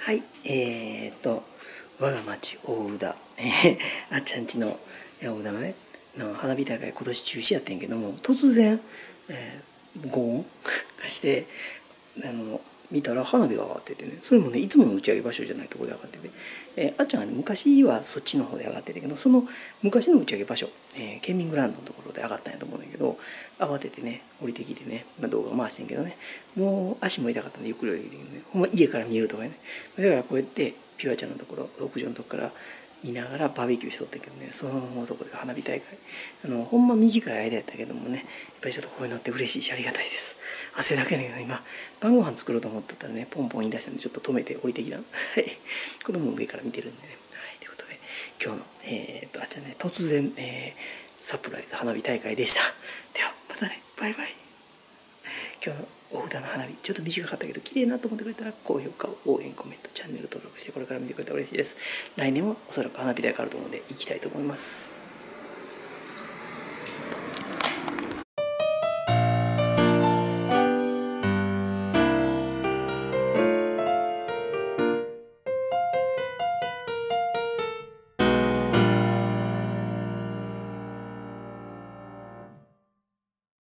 はい、我が町大宇田、あっちゃんちの大宇田のね花火大会今年中止やってんけども、突然、轟音がして見たら花火が上がっててね、それもねいつもの打ち上げ場所じゃないところで上がってて、あっちゃんがね昔はそっちの方で上がってたけど、その昔の打ち上げ場所、県民グラウンドのところで上がったんやと思うんだけど、慌ててね降りてきてね、動画回してんけどね、もう足も痛かったんでゆっくり降りてきてね、ほんま家から見えるとかね、だからこうやってピュアちゃんのところ屋上のとこから見ながらバーベキューしとったけどね、そのとこで花火大会ほんま短い間やったけどもね、やっぱりちょっとこういうのって嬉しいしありがたいです。汗だけだけど今晩ご飯作ろうと思ってたらね、ポンポン言い出したんでちょっと止めて降りてきたの。はい、子供も上から見てるんでね。はい、ということで今日のあっちゃんね突然、サプライズ花火大会でした。ではまたね、バイバイ。今日のお札の花火ちょっと短かったけど綺麗なと思ってくれたら高評価、応援、コメント、チャンネル登録してこれから見てくれたら嬉しいです。来年もおそらく花火大会あると思うので行きたいと思います。